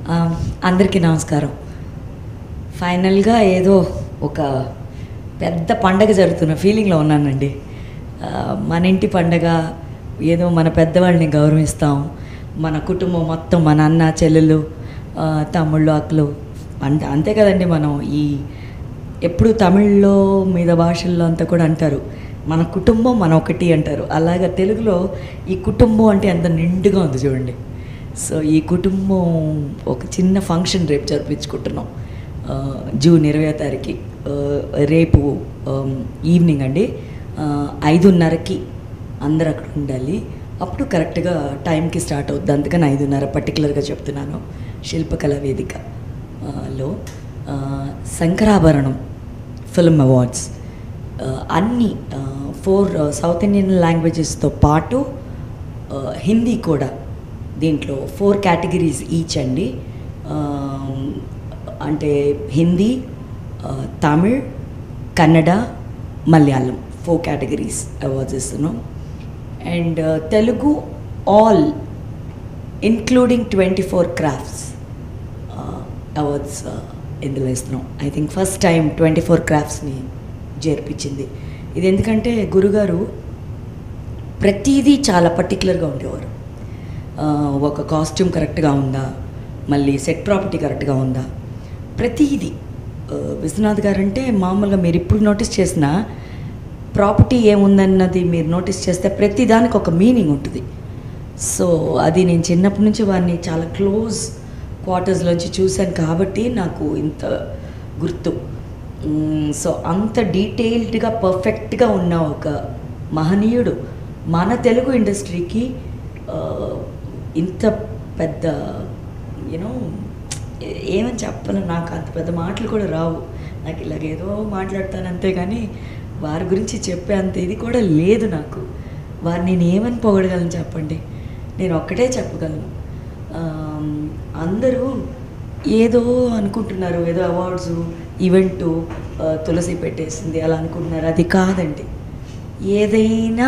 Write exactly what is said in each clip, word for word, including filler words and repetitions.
అందరికీ నమస్కారం. ఫైనల్గా ఏదో ఒక పెద్ద పండగ జరుగుతున్న ఫీలింగ్లో ఉన్నానండి. మన ఇంటి పండగ, ఏదో మన పెద్దవాళ్ళని గౌరవిస్తాం, మన కుటుంబం మొత్తం, మన అన్న చెల్లెలు తమ్ముళ్ళు అక్కలు అంటే అంతే కదండి. మనం ఈ ఎప్పుడు తమిళ్లో మీద భాషల్లో అంతా కూడా అంటారు మన కుటుంబం మన ఒకటి అంటారు. అలాగా తెలుగులో ఈ కుటుంబం అంటే ఎంత నిండుగా ఉంది చూడండి. సో ఈ కుటుంబం ఒక చిన్న ఫంక్షన్ రేపు జరిపించుకుంటున్నాం. జూన్ ఇరవై తారీఖు రేపు ఈవినింగ్ అండి, ఐదున్నరకి అందరు అక్కడ ఉండాలి. అప్పుడు కరెక్ట్గా టైంకి స్టార్ట్ అవుద్ది. అందుకని ఐదున్నర పర్టికులర్గా చెప్తున్నాను. శిల్పకళా వేదికలో శంకరాభరణం ఫిల్మ్ అవార్డ్స్ అన్ని ఫోర్ సౌత్ ఇండియన్ లాంగ్వేజెస్తో పాటు హిందీ కూడా దీంట్లో ఫోర్ కేటగిరీస్ ఈచ్ అండి. అంటే Hindi, Tamil, Kannada, Malayalam four categories awards ఇస్తున్నాం. And Telugu all including twenty four crafts awards ఇందులో ఇస్తున్నాం. I think first time twenty four క్రాఫ్ట్స్ని చేర్పించింది. ఇది ఎందుకంటే గురుగారు ప్రతిదీ చాలా పర్టికులర్గా ఉండేవారు. ఒక కాస్ట్యూమ్ కరెక్ట్గా ఉందా, మళ్ళీ సెట్ ప్రాపర్టీ కరెక్ట్గా ఉందా, ప్రతిదీ. విశ్వనాథ్ గారు అంటే మామూలుగా మీరు ఇప్పుడు నోటీస్ చేసిన ప్రాపర్టీ ఏముందన్నది మీరు నోటీస్ చేస్తే ప్రతి దానికి ఒక మీనింగ్ ఉంటుంది. సో అది నేను చిన్నప్పటి నుంచి వారిని చాలా క్లోజ్ క్వార్టర్స్లోంచి చూశాను కాబట్టి నాకు ఇంత గుర్తు. సో అంత డీటెయిల్డ్గా పర్ఫెక్ట్గా ఉన్న ఒక మహనీయుడు మన తెలుగు ఇండస్ట్రీకి ఇంత పెద్ద యూనో ఏమని చెప్పాలి, నాకు అంత పెద్ద మాటలు కూడా రావు. నాకు ఇలాగేదో మాట్లాడతాను అంతే, కానీ వారి గురించి చెప్పే అంత ఇది కూడా లేదు నాకు. వారు నేను ఏమని పొగడగలను చెప్పండి? నేను ఒక్కటే చెప్పగలను. అందరూ ఏదో అనుకుంటున్నారు, ఏదో అవార్డ్స్ ఈవెంటు తులసి పెట్టేసింది అలా అనుకుంటున్నారు. అది కాదండి. ఏదైనా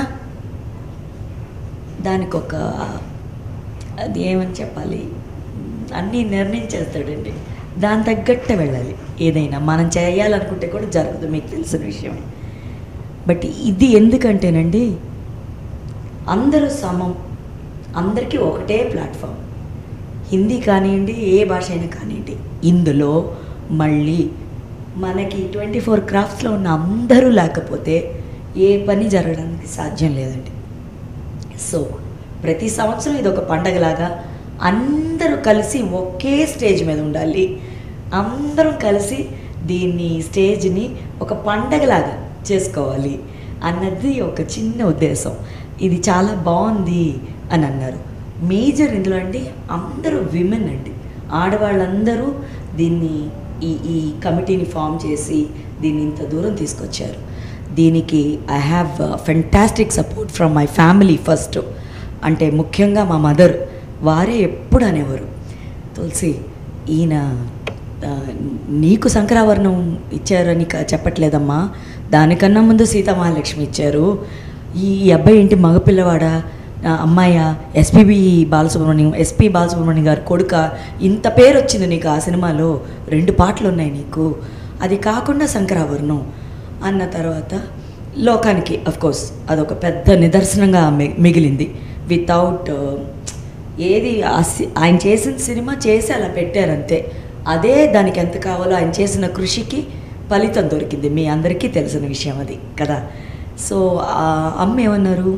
దానికి ఒక అది ఏమని చెప్పాలి, అన్నీ నిర్ణయించేస్తాడండి. దాని తగ్గట్టే వెళ్ళాలి. ఏదైనా మనం చేయాలనుకుంటే కూడా జరగదు, మీకు తెలిసిన విషయమే. బట్ ఇది ఎందుకంటేనండి, అందరూ సమం, అందరికీ ఒకటే ప్లాట్ఫామ్. హిందీ కానివ్వండి, ఏ భాష అయినా కానివ్వండి. ఇందులో మళ్ళీ మనకి ట్వంటీ ఫోర్ క్రాఫ్ట్స్లో ఉన్న అందరూ లేకపోతే ఏ పని జరగడానికి సాధ్యం లేదండి. సో ప్రతి సంవత్సరం ఇది ఒక పండగలాగా అందరూ కలిసి ఒకే స్టేజ్ మీద ఉండాలి. అందరం కలిసి దీన్ని స్టేజ్ని ఒక పండగలాగా చేసుకోవాలి అన్నది ఒక చిన్న ఉద్దేశం. ఇది చాలా బాగుంది అని అన్నారు. మేజర్ ఇందులో అండి అందరూ విమెన్ అండి, ఆడవాళ్ళందరూ దీన్ని ఈ ఈ కమిటీని ఫామ్ చేసి దీన్ని ఇంత దూరం తీసుకొచ్చారు. దీనికి I have fantastic support from my family. First అంటే ముఖ్యంగా మా మదర్, వారే ఎప్పుడు అనేవారు, తులసి ఈయన నీకు శంకరాభరణం ఇచ్చారని చెప్పట్లేదమ్మా, దానికన్నా ముందు సీతామహాలక్ష్మి ఇచ్చారు. ఈ అబ్బాయి ఏంటి మగపిల్లవాడా, అమ్మాయ, ఎస్పీబి బాలసుబ్రహ్మణ్యం ఎస్పి బాలసుబ్రహ్మణ్యం గారు కొడుక, ఇంత పేరు వచ్చింది నీకు ఆ సినిమాలో, రెండు పాటలు ఉన్నాయి నీకు, అది కాకుండా శంకరాభరణం అన్న తర్వాత లోకానికి అఫ్కోర్స్ అదొక పెద్ద నిదర్శనంగా మిగిలింది. వితౌట్ ఏది ఆయన చేసిన సినిమా చేసి అలా పెట్టారంతే. అదే దానికి ఎంత కావాలో ఆయన చేసిన కృషికి ఫలితం దొరికింది. మీ అందరికీ తెలిసిన విషయం అది కదా. సో అమ్మ ఏమన్నారు,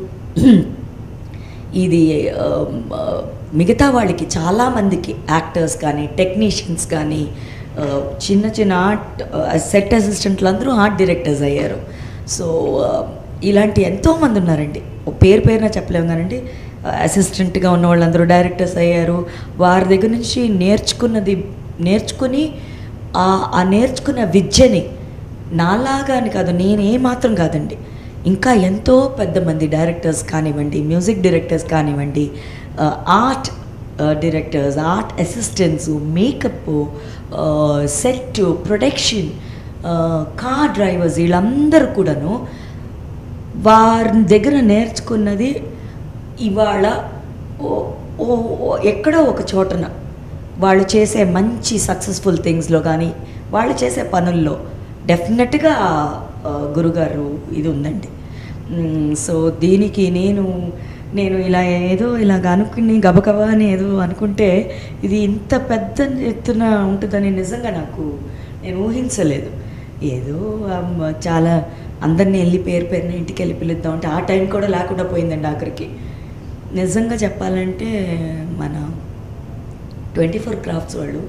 ఇది మిగతా వాళ్ళకి చాలామందికి యాక్టర్స్ కానీ టెక్నీషియన్స్ కానీ చిన్న చిన్న ఆర్ట్ సెట్ అసిస్టెంట్లు అందరూ ఆర్ట్ డైరెక్టర్స్ అయ్యారు. సో ఇలాంటి ఎంతోమంది ఉన్నారండి, పేరు పేరున చెప్పలేము కానండి. అసిస్టెంట్గా ఉన్న వాళ్ళందరూ డైరెక్టర్స్ అయ్యారు. వారి దగ్గర నుంచి నేర్చుకున్నది నేర్చుకుని ఆ నేర్చుకున్న విద్యని నాలాగా అని కాదు, నేనే మాత్రం కాదండి, ఇంకా ఎంతో పెద్ద మంది డైరెక్టర్స్ కానివ్వండి, మ్యూజిక్ డైరెక్టర్స్ కానివ్వండి, art directors, art assistants, makeup, set, production, car drivers, వీళ్ళందరూ కూడాను వారి దగ్గర నేర్చుకున్నది ఇవాళ ఎక్కడో ఒక చోటన వాళ్ళు చేసే మంచి సక్సెస్ఫుల్ థింగ్స్లో కానీ వాళ్ళు చేసే పనుల్లో డెఫినెట్గా గురుగారు ఇది ఉందండి. సో దీనికి నేను నేను ఇలా ఏదో ఇలాగ అనుకుని గబగబా అని ఏదో అనుకుంటే ఇది ఇంత పెద్ద ఎత్తున ఉంటుందని నిజంగా నాకు నేను ఊహించలేదు. ఏదో చాలా అందరినీ వెళ్ళి పేరు పేరుని ఇంటికి వెళ్ళి పిలుద్దాం అంటే ఆ టైం కూడా లేకుండా పోయిందండి ఆఖరికి. నిజంగా చెప్పాలంటే మన ట్వంటీ ఫోర్ క్రాఫ్ట్స్ వాళ్ళు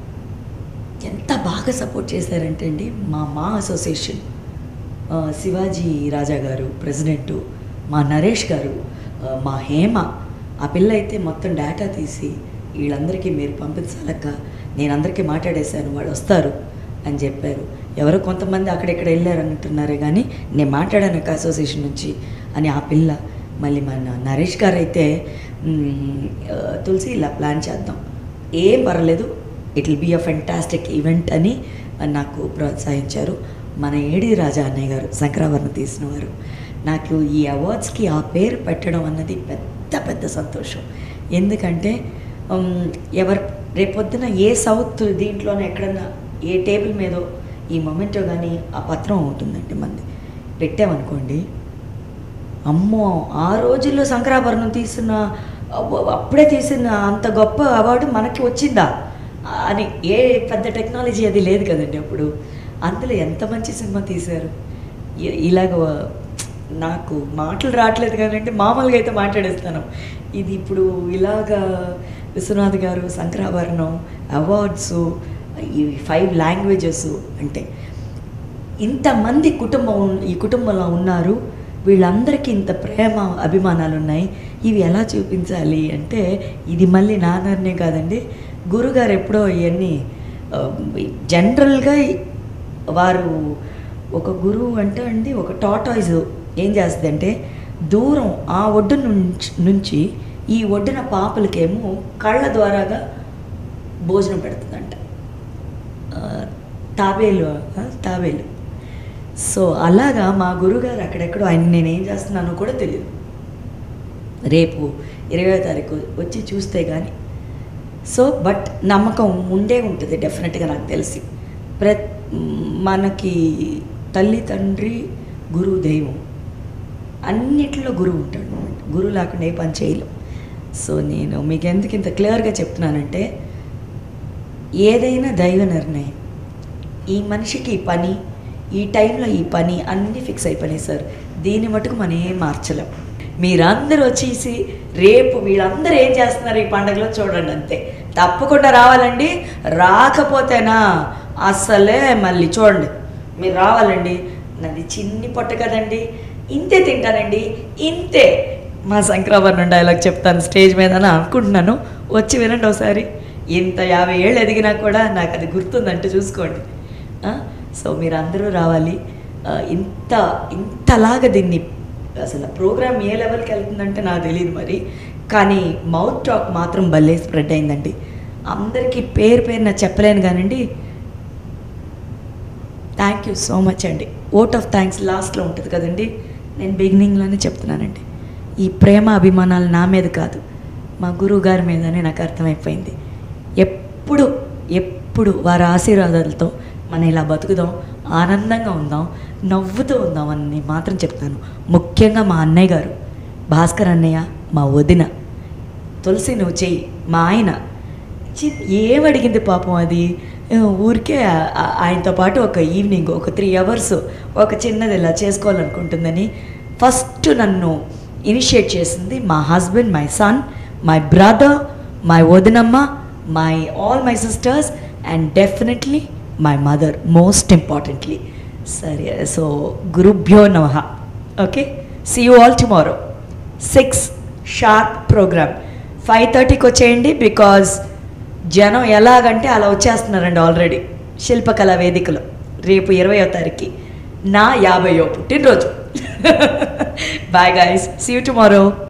ఎంత బాగా సపోర్ట్ చేశారంటే అండి, మా మా అసోసియేషన్ శివాజీ రాజా గారు ప్రెసిడెంటు, మా నరేష్ గారు, మా హేమ, ఆ పిల్ల అయితే మొత్తం డేటా తీసి వీళ్ళందరికీ మీరు పంపించాలక్క, నేను అందరికీ మాట్లాడేశాను వాళ్ళు వస్తారు అని చెప్పారు. ఎవరో కొంతమంది అక్కడెక్కడ వెళ్ళారు అంటున్నారే కానీ నేను మాట్లాడాను అసోసియేషన్ నుంచి అని ఆ పిల్ల. మళ్ళీ మన నరేష్ గారు అయితే తులసి ఇలా ప్లాన్ చేద్దాం, ఏం పర్లేదు, it will be a fantastic event అని నాకు ప్రోత్సహించారు. మన ఏడి రాజా అన్నయ్య గారు శంకరాభరణ తీసిన వారు. నాకు ఈ అవార్డ్స్కి ఆ పేరు పెట్టడం అన్నది పెద్ద పెద్ద సంతోషం. ఎందుకంటే ఎవరు రేపొద్దున ఏ సౌత్ దీంట్లోనే ఎక్కడన్నా ఏ టేబుల్ మీదో ఈ మొమెంటో కానీ ఆ పత్రం ఉంటుందండి మంది పెట్టామనుకోండి, అమ్మో ఆ రోజుల్లో శంకరాభరణం తీసిన అప్పుడే తీసిన అంత గొప్ప అవార్డు మనకి వచ్చిందా అని, ఏ పెద్ద టెక్నాలజీ అది లేదు కదండి అప్పుడు. అందులో ఎంత మంచి సినిమా తీశారు. ఇలాగ నాకు మాటలు రావట్లేదు కదండి, మామూలుగా అయితే మాట్లాడేస్తాను. ఇది ఇప్పుడు ఇలాగా విశ్వనాథ్ గారు శంకరాభరణం అవార్డ్స్, ఈ ఫైవ్ లాంగ్వేజెస్ అంటే ఇంతమంది కుటుంబం ఈ కుటుంబంలో ఉన్నారు, వీళ్ళందరికీ ఇంత ప్రేమ అభిమానాలు ఉన్నాయి, ఇవి ఎలా చూపించాలి అంటే ఇది మళ్ళీ నా నిర్ణయం కాదండి. గురుగారు ఎప్పుడో ఇవన్నీ జనరల్గా వారు ఒక గురువు అంటే అండి ఒక టాటాయిస్ ఏం చేస్తుంది అంటే దూరం ఆ ఒడ్డు నుంచి ఈ ఒడ్డున పాపలకేమో కళ్ళ ద్వారాగా భోజనం పెడుతుందంట, తాబేలు తాబేలు. సో అలాగా మా గురుగారు అక్కడెక్కడో, ఆయన నేనేం చేస్తున్నానో కూడా తెలియదు. రేపు ఇరవై తారీఖు వచ్చి చూస్తే కానీ సో బట్ నమ్మకం ఉండే ఉంటుంది డెఫినెట్గా. నాకు తెలిసి ప్ర మనకి తల్లి తండ్రి గురువు దైవం అన్నిట్లో గురువు ఉంటాడు అనమాట. గురువు లేకుండా ఏ పని చేయలేం. సో నేను మీకు ఎందుకు ఇంత క్లియర్గా చెప్తున్నానంటే ఏదైనా దైవ నిర్ణయం. ఈ మనిషికి ఈ పని, ఈ టైంలో ఈ పని అన్నీ ఫిక్స్ అయిపోయినాయి సార్. దీన్ని మటుకు మనం ఏం మార్చలేం. మీరందరూ వచ్చేసి రేపు వీళ్ళందరూ ఏం చేస్తున్నారు ఈ పండుగలో చూడండి అంతే. తప్పకుండా రావాలండి, రాకపోతేనా అస్సలే మళ్ళీ చూడండి. మీరు రావాలండి. నాది చిన్ని పొట్ట కదండి, ఇంతే తింటానండి, ఇంతే మా శంకరాభరణం డైలాగ్ చెప్తాను స్టేజ్ మీద అని అనుకుంటున్నాను. వచ్చి వినండి ఒకసారి. ఇంత యాభై ఏళ్ళు ఎదిగినా కూడా నాకు అది గుర్తుందంటే చూసుకోండి. సో మీరు అందరూ రావాలి. ఇంత ఇంతలాగా దీన్ని అసలు ప్రోగ్రామ్ ఏ లెవెల్కి వెళ్తుందంటే నాకు తెలియదు మరి, కానీ మౌత్ టాక్ మాత్రం భలే స్ప్రెడ్ అయిందండి. అందరికీ పేరు పేరు నా చెప్పలేను కానండి. థ్యాంక్ యూ సో మచ్ అండి. ఓట్ ఆఫ్ థ్యాంక్స్ లాస్ట్లో ఉంటుంది కదండి, నేను బిగినింగ్లోనే చెప్తున్నానండి. ఈ ప్రేమ అభిమానాలు నా మీద కాదు, మా గురువు గారి మీదనే నాకు అర్థమైపోయింది. ఎప్పుడు ఎప్పుడు వారి ఆశీర్వాదాలతో మనం ఇలా బతుకుదాం, ఆనందంగా ఉందాం, నవ్వుతూ ఉందాం అని మాత్రం చెప్తాను. ముఖ్యంగా మా అన్నయ్య గారు భాస్కర్ అన్నయ్య, మా వదిన తులసి నువ్వు చెయ్యి, మా ఆయన ఏమడిగింది పాపం, అది ఊరికే ఆయనతో పాటు ఒక ఈవినింగ్ ఒక త్రీ అవర్స్ ఒక చిన్నది ఇలా చేసుకోవాలనుకుంటుందని ఫస్ట్ నన్ను ఇనిషియేట్ చేసింది మా husband, my son, my brother, my వదినమ్మ, my all my sisters and definitely my mother most importantly. సరే, సో గురుభ్యో నమః. Okay, see you all tomorrow six sharp programme. Five థర్టీకి వచ్చేయండి, బికాజ్ జనం ఎలాగంటే అలా వచ్చేస్తున్నారండి ఆల్రెడీ శిల్పకళా వేదికలో. రేపు ఇరవయో తారీఖు నా యాభైయో పుట్టినరోజు. Bye guys, see you tomorrow.